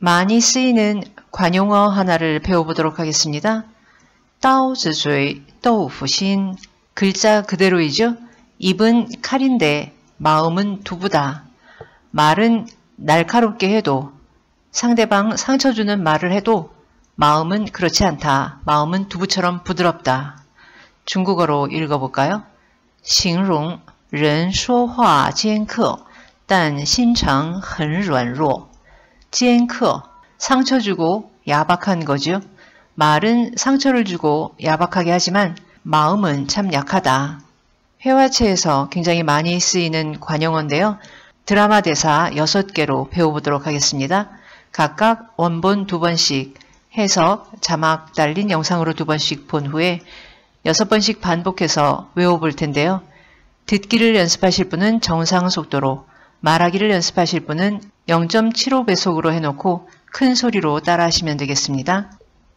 많이 쓰이는 관용어 하나를 배워보도록 하겠습니다. 刀子嘴豆腐心. 글자 그대로이죠. 입은 칼인데 마음은 두부다. 말은 날카롭게 해도 상대방 상처 주는 말을 해도 마음은 그렇지 않다. 마음은 두부처럼 부드럽다. 중국어로 읽어볼까요? 形容人说话尖刻但心肠很软弱. 尖刻, 상처 주고 야박한 거죠. 말은 상처를 주고 야박하게 하지만 마음은 참 약하다. 회화체에서 굉장히 많이 쓰이는 관용어인데요. 드라마 대사 6개로 배워보도록 하겠습니다. 각각 원본 2번씩 해석, 자막 달린 영상으로 2번씩 본 후에 6번씩 반복해서 외워볼 텐데요. 듣기를 연습하실 분은 정상 속도로, 말하기를 연습하실 분은 0.75배속으로 해놓고 큰 소리로 따라하시면 되겠습니다.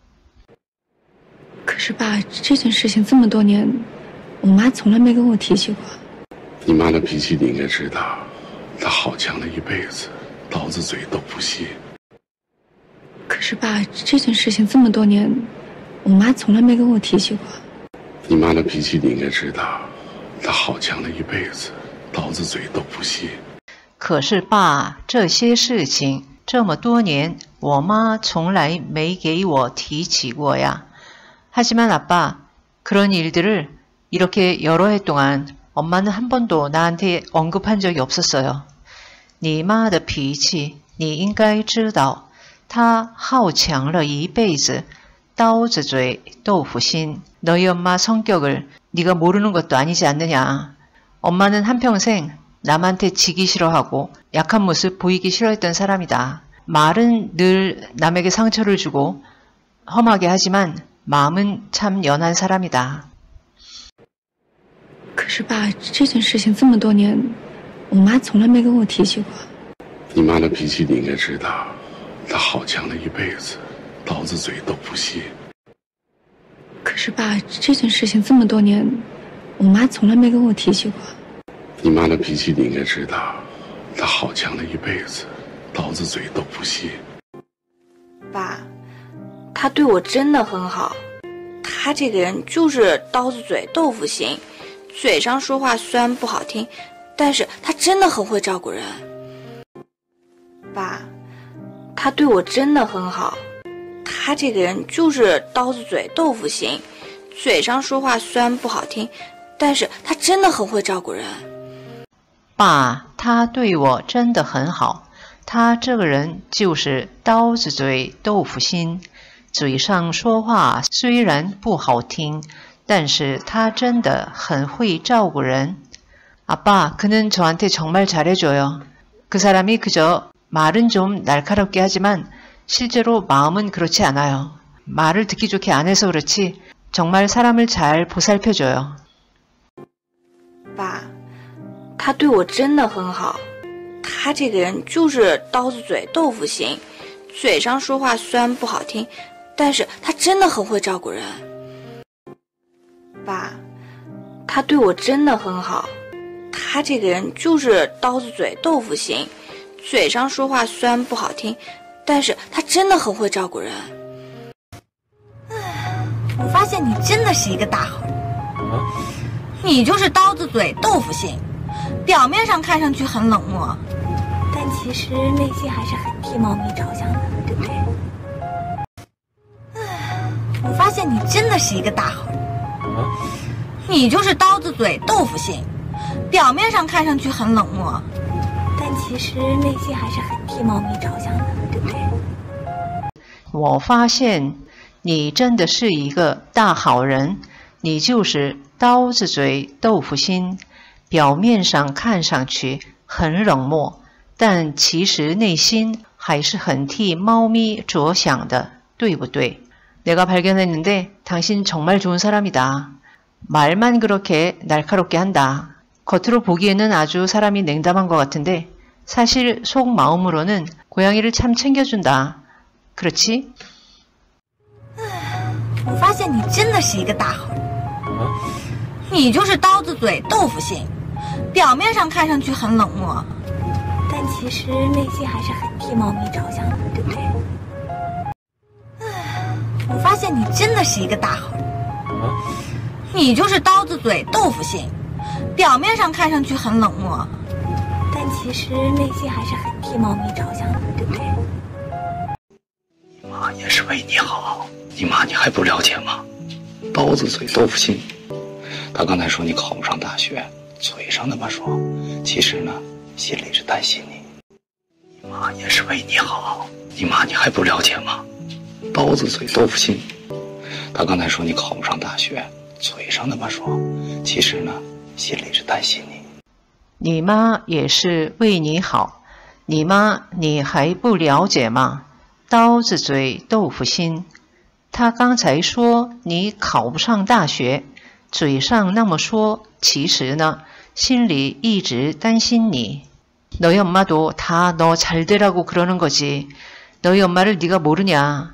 可是爸，这件事情这么多年，我妈从来没跟我提起过。 你妈的脾气你应该知道，她好强的一辈子，刀子嘴豆腐心。 可是爸，这件事情这么多年，我妈从来没跟我提起过。 你妈的脾气你应该知道，她好强的一辈子，刀子嘴豆腐心。 可是爸，这些事情这么多年，我妈从来没给我提起过呀。 하지만 아빠, 그런 일들을 이렇게 여러 해 동안 엄마는 한 번도 나한테 언급한 적이 없었어요. 你妈的脾气你应该知道，她好强了一辈子，刀子嘴豆腐心. 너희 엄마 성격을 네가 모르는 것도 아니지 않느냐. 엄마는 한평생 남한테 지기 싫어하고 약한 모습 보이기 싫어했던 사람이다. 말은 늘 남에게 상처를 주고 험하게 하지만 마음은 참 연한 사람이다. 可是爸，这件事情这么多年，我妈从来没跟我提起过。 你妈的脾气你应该知道，她好强的一辈子，刀子嘴豆腐心。 可是爸，这件事情这么多年，我妈从来没跟我提起过。 你妈的脾气你应该知道，她好强的一辈子，刀子嘴豆腐心。 爸。 他对我真的很好，他这个人就是刀子嘴豆腐心，嘴上说话虽然不好听，但是他真的很会照顾人。爸，他对我真的很好，他这个人就是刀子嘴豆腐心，嘴上说话虽然不好听，但是他真的很会照顾人。 爸，他对我真的很好，他这个人就是刀子嘴豆腐心。 嘴上说话虽然不好听，但是他真的很会照顾人。 아빠, 그는 저한테 정말 잘해줘요. 그 사람이 그저 말은 좀 날카롭게 하지만 실제로 마음은 그렇지 않아요. 말을 듣기 좋게 안 해서 그렇지 정말 사람을 잘 보살펴줘요. 爸，他对我真的很好，他这个人就是刀子嘴豆腐心，嘴上说话虽然不好听。 但是他真的很会照顾人。爸，他对我真的很好，他这个人就是刀子嘴豆腐心，嘴上说话虽然不好听，但是他真的很会照顾人。 我发现你真的是一个大好人。你就是刀子嘴豆腐心，表面上看上去很冷漠，但其实内心还是很替猫咪着想的，对不对？ 我发现你真的是一个大好人。你就是刀子嘴豆腐心，表面上看上去很冷漠，但其实内心还是很替猫咪着想的，对不对？ 我发现你真的是一个大好人，你就是刀子嘴豆腐心，表面上看上去很冷漠，但其实内心还是很替猫咪着想的，对不对？ 내가 발견했는데 당신 정말 좋은 사람이다. 말만 그렇게 날카롭게 한다. 겉으로 보기에는 아주 사람이 냉담한 것 같은데 사실 속마음으로는 고양이를 참 챙겨준다. 그렇지? 我发现你真的是一个大好人。你就是刀子嘴豆腐心，表面上看上去很冷漠，但其实内心还是很替替猫咪着想的，对不对？唉，我发现你真的是一个大好人。你就是刀子嘴豆腐心，表面上看上去很冷漠，但其实内心还是很替猫咪着想的，对不对？ 你妈也是为你好，你妈你还不了解吗？刀子嘴豆腐心。她刚才说你考不上大学，嘴上那么说，其实呢，心里是担心你。你妈也是为你好，你妈你还不了解吗？刀子嘴豆腐心。她刚才说你考不上大学，嘴上那么说，其实呢，心里是担心你。 你妈也是为你好，你妈你还不了解吗？刀子嘴豆腐心。她刚才说你考不上大学，嘴上那么说，其实呢，心里一直担心你。너희 엄마도 다 너 잘 되라고 그러는 거지. 너희 엄마를 네가 모르냐.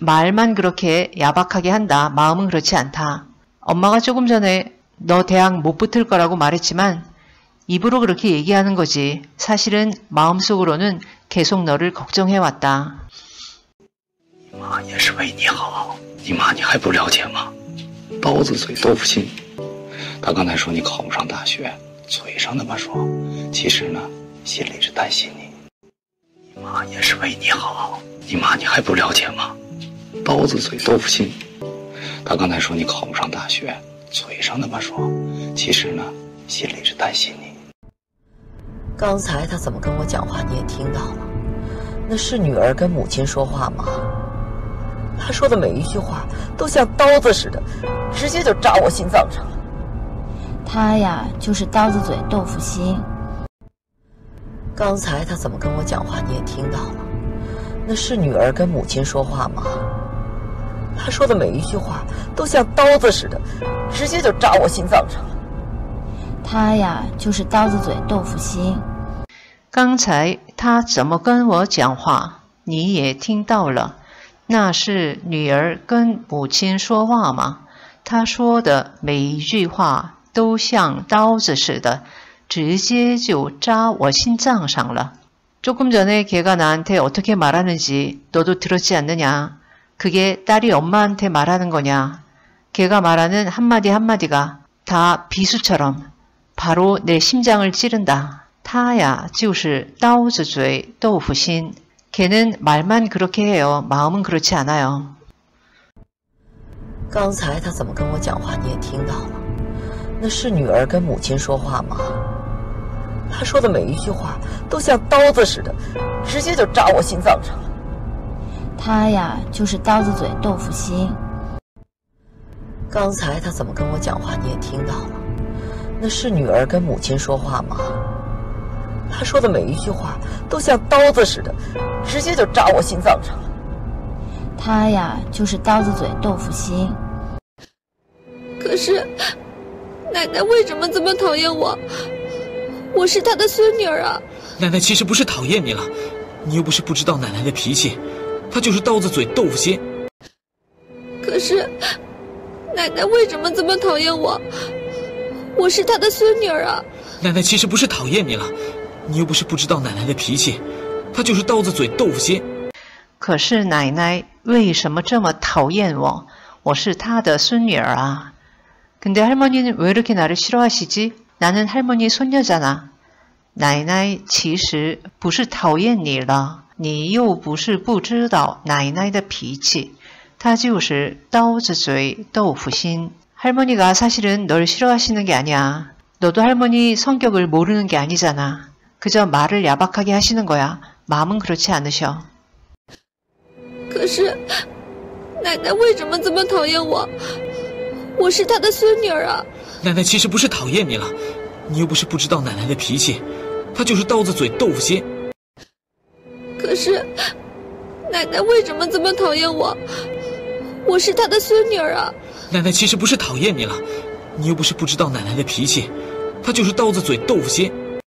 말만 그렇게 야박하게 한다. 마음은 그렇지 않다. 엄마가 조금 전에 너 대학 못 붙을 거라고 말했지만 입으로 그렇게 얘기하는 거지. 사실은 마음속으로는 계속 너를 걱정해왔다. 你妈也是为你好，你妈你还不了解吗？刀子嘴豆腐心。她刚才说你考不上大学，嘴上那么说，其实呢，心里是担心你。你妈也是为你好，你妈你还不了解吗？刀子嘴豆腐心。她刚才说你考不上大学，嘴上那么说，其实呢，心里是担心你。 刚才他怎么跟我讲话，你也听到了？那是女儿跟母亲说话吗？他说的每一句话都像刀子似的，直接就扎我心脏上了。 他呀，就是刀子嘴豆腐心。 刚才他怎么跟我讲话，你也听到了？那是女儿跟母亲说话吗？他说的每一句话都像刀子似的，直接就扎我心脏上了。 他呀，就是刀子嘴豆腐心。 刚才他怎么跟我讲话，你也听到了。那是女儿跟母亲说话吗？她说的每一句话都像刀子似的，直接就扎我心脏上了。조금 전에 걔가 나한테 어떻게 말하는지 너도 들었지 않느냐? 그게 딸이 엄마한테 말하는 거냐? 걔가 말하는 한마디 한마디가 다 비수처럼 바로 내 심장을 찌른다. 타야 就是刀子嘴豆腐心. 걔는 말만 그렇게 해요. 마음은 그렇지 않아요. 刚才他怎么跟我讲话，你也听到了？那是女儿跟母亲说话吗？他说的每一句话都像刀子似的，直接就扎我心脏上了。 他呀，就是刀子嘴豆腐心。 刚才他怎么跟我讲话，你也听到了？那是女儿跟母亲说话吗？他说的每一句话都像刀子似的，直接就扎我心脏上了。 他呀，就是刀子嘴豆腐心。 可是，奶奶为什么这么讨厌我？我是她的孙女儿啊！ 奶奶其实不是讨厌你了，你又不是不知道奶奶的脾气，她就是刀子嘴豆腐心。 可是，奶奶为什么这么讨厌我？我是她的孙女儿啊！ 奶奶其实不是讨厌你了，你又不是不知道奶奶的脾气，她就是刀子嘴豆腐心。 可是奶奶为什么这么讨厌我？我是她的孙女儿啊。근데 할머니는 왜 이렇게 나를 싫어하시지? 나는 할머니 손녀잖아. 奶奶其实不是讨厌你了，你又不是不知道奶奶的脾气，她就是刀子嘴豆腐心。 할머니가 사실은 널 싫어하시는 게 아니야. 너도 할머니 성격을 모르는 게 아니잖아. 그저 말을 야박하게 하시는 거야. 마음은 그렇지 않으셔. 可是，奶奶为什么这么讨厌我？我是她的孙女儿啊！ 奶奶其实不是讨厌你了，你又不是不知道奶奶的脾气，她就是刀子嘴豆腐心。 可是，奶奶为什么这么讨厌我？我是她的孙女儿啊！ 奶奶其实不是讨厌你了，你又不是不知道奶奶的脾气，她就是刀子嘴豆腐心。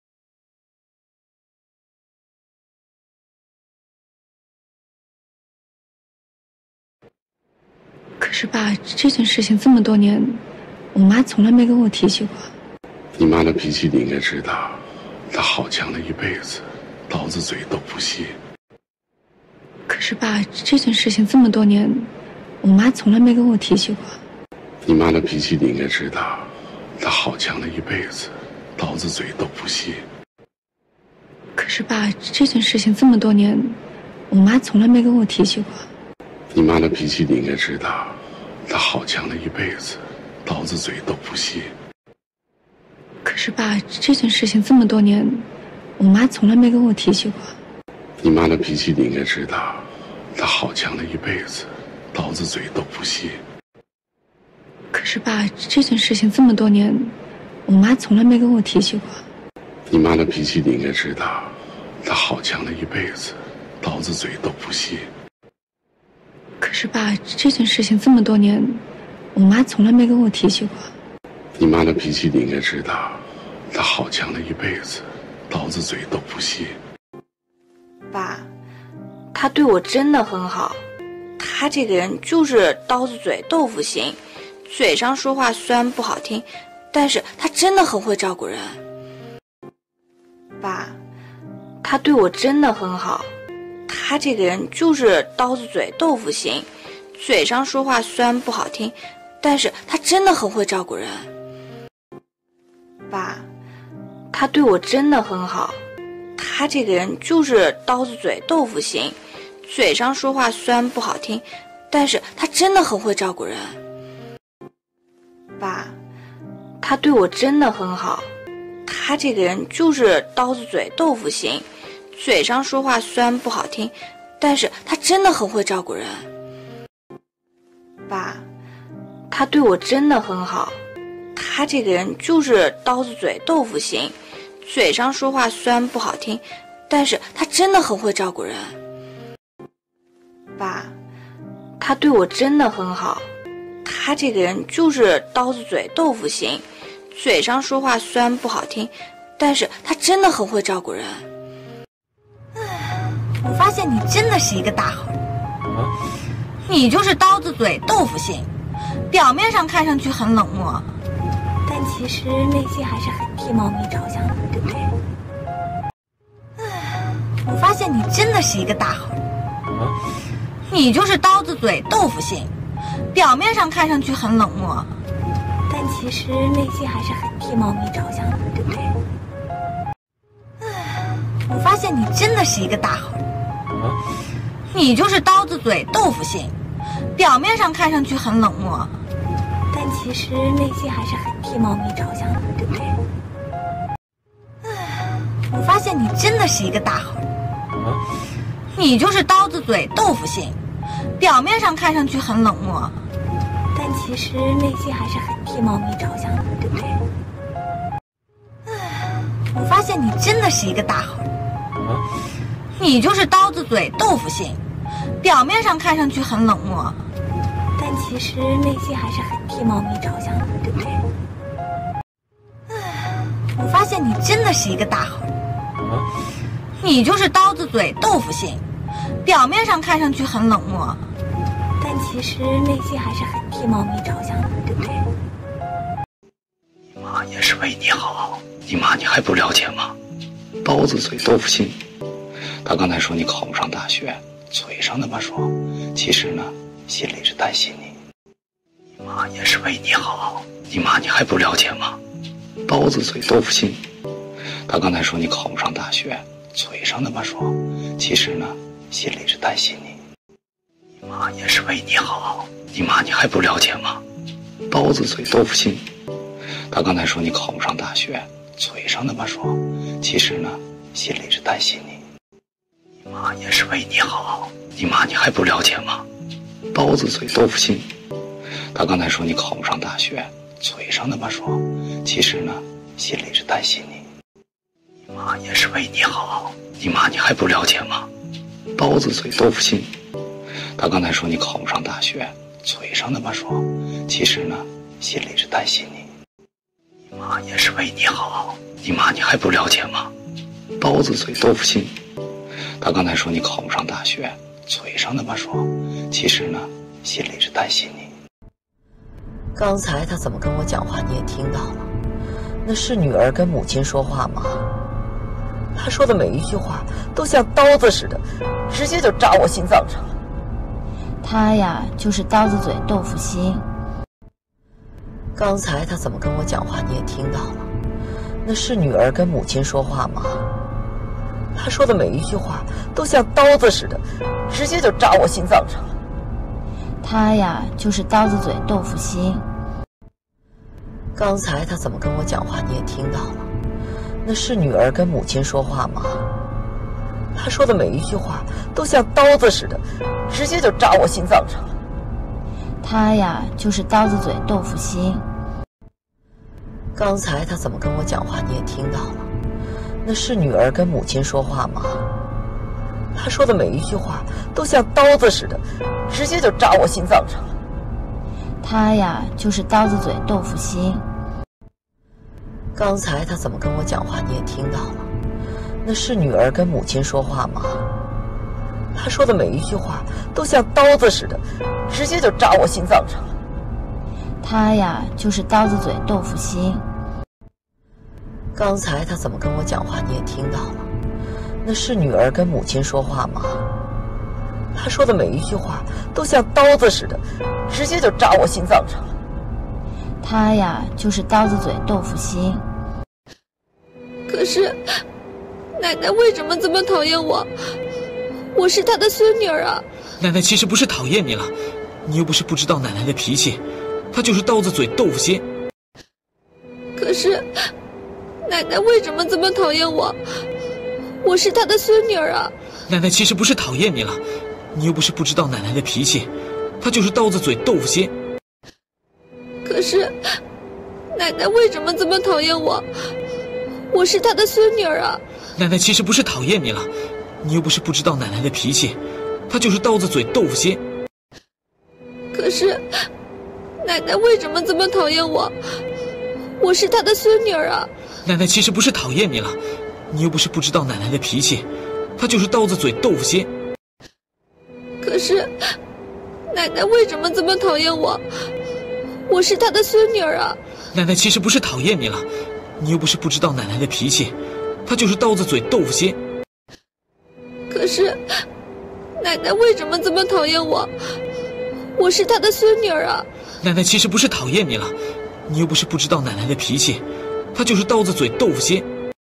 可是爸，这件事情这么多年，我妈从来没跟我提起过。 你妈的脾气你应该知道，她好强了一辈子，刀子嘴豆腐心。 可是爸，这件事情这么多年，我妈从来没跟我提起过。 你妈的脾气你应该知道，她好强了一辈子，刀子嘴豆腐心。 可是爸，这件事情这么多年，我妈从来没跟我提起过。 你妈的脾气你应该知道，她好强了一辈子，刀子嘴豆腐心。 可是爸，这件事情这么多年，我妈从来没跟我提起过。 你妈的脾气你应该知道，她好强了一辈子，刀子嘴豆腐心。 可是爸，这件事情这么多年，我妈从来没跟我提起过。 你妈的脾气你应该知道，她好强了一辈子，刀子嘴豆腐心。 可是爸，这件事情这么多年，我妈从来没跟我提起过。 你妈的脾气你应该知道，她好强了一辈子，刀子嘴豆腐心。 爸，他对我真的很好，他这个人就是刀子嘴豆腐心，嘴上说话虽然不好听，但是他真的很会照顾人。爸，他对我真的很好，他这个人就是刀子嘴豆腐心，嘴上说话虽然不好听，但是他真的很会照顾人。爸，他对我真的很好，他这个人就是刀子嘴豆腐心，嘴上说话虽然不好听，但是他真的很会照顾人。爸，他对我真的很好，他这个人就是刀子嘴豆腐心，嘴上说话虽然不好听，但是他真的很会照顾人。爸，他对我真的很好，他这个人就是刀子嘴豆腐心，嘴上说话虽然不好听，但是他真的很会照顾人。爸，他对我真的很好，他这个人就是刀子嘴豆腐心，嘴上说话虽然不好听，但是他真的很会照顾人。 我发现你真的是一个大好人，你就是刀子嘴豆腐心，表面上看上去很冷漠，但其实内心还是很替猫咪着想的，对不对？我发现你真的是一个大好人，你就是刀子嘴豆腐心，表面上看上去很冷漠，但其实内心还是很替猫咪着想的，对不对？我发现你真的是一个大好人，你就是刀子嘴豆腐心，表面上看上去很冷漠，但其实内心还是很替猫咪着想的，对不对？我发现你真的是一个大好人，你就是刀子嘴豆腐心，表面上看上去很冷漠，但其实内心还是很替猫咪着想的，对不对？我发现你真的是一个大好人，你就是刀子嘴豆腐心，表面上看上去很冷漠，但其实内心还是很替猫咪着想的，对不对？我发现你真的是一个大好人，你就是刀子嘴豆腐心，表面上看上去很冷漠，但其实内心还是很替猫咪着想的，对不对？ 你妈也是为你好，你妈你还不了解吗？刀子嘴豆腐心。她刚才说你考不上大学，嘴上那么说，其实呢，心里是担心你。你妈也是为你好，你妈你还不了解吗？刀子嘴豆腐心。她刚才说你考不上大学，嘴上那么说，其实呢，心里是担心你。你妈也是为你好，你妈你还不了解吗？刀子嘴豆腐心。她刚才说你考不上大学，嘴上那么说，其实呢，心里是担心你。你妈也是为你好，你妈你还不了解吗？刀子嘴豆腐心。她刚才说你考不上大学，嘴上那么说，其实呢，心里是担心你。你妈也是为你好，你妈你还不了解吗？刀子嘴豆腐心。她刚才说你考不上大学，嘴上那么说，其实呢，心里是担心你。你妈也是为你好，你妈你还不了解吗？刀子嘴豆腐心。她刚才说你考不上大学，嘴上那么说，其实呢，心里是担心你。 刚才他怎么跟我讲话你也听到了，那是女儿跟母亲说话吗？ 他说的每一句话都像刀子似的，直接就扎我心脏上了。 他呀，就是刀子嘴豆腐心。 刚才他怎么跟我讲话，你也听到了，那是女儿跟母亲说话吗？他说的每一句话都像刀子似的，直接就扎我心脏上了。 他呀，就是刀子嘴豆腐心。 刚才他怎么跟我讲话，你也听到了，那是女儿跟母亲说话吗？他说的每一句话都像刀子似的，直接就扎我心脏上了。 他呀，就是刀子嘴豆腐心。 刚才他怎么跟我讲话，你也听到了，那是女儿跟母亲说话吗？他说的每一句话都像刀子似的，直接就扎我心脏上了。 他呀，就是刀子嘴豆腐心。 刚才他怎么跟我讲话，你也听到了，那是女儿跟母亲说话吗？他说的每一句话都像刀子似的，直接就扎我心脏上了。 他呀，就是刀子嘴豆腐心。 刚才他怎么跟我讲话，你也听到了，那是女儿跟母亲说话吗？他说的每一句话都像刀子似的，直接就扎我心脏上了。 他呀，就是刀子嘴豆腐心。 可是，奶奶为什么这么讨厌我？我是她的孙女儿啊！ 奶奶其实不是讨厌你了，你又不是不知道奶奶的脾气，她就是刀子嘴豆腐心。 可是，奶奶为什么这么讨厌我？我是她的孙女儿啊！ 奶奶其实不是讨厌你了，你又不是不知道奶奶的脾气，她就是刀子嘴豆腐心。 可是，奶奶为什么这么讨厌我？我是她的孙女儿啊！ 奶奶其实不是讨厌你了，你又不是不知道奶奶的脾气，她就是刀子嘴豆腐心。 可是，奶奶为什么这么讨厌我？我是她的孙女儿啊！ 奶奶其实不是讨厌你了，你又不是不知道奶奶的脾气，她就是刀子嘴豆腐心。 可是，奶奶为什么这么讨厌我？我是她的孙女儿啊！ 奶奶其实不是讨厌你了，你又不是不知道奶奶的脾气，她就是刀子嘴豆腐心。 可是，奶奶为什么这么讨厌我？我是她的孙女儿啊！ 奶奶其实不是讨厌你了，你又不是不知道奶奶的脾气，她就是刀子嘴豆腐心。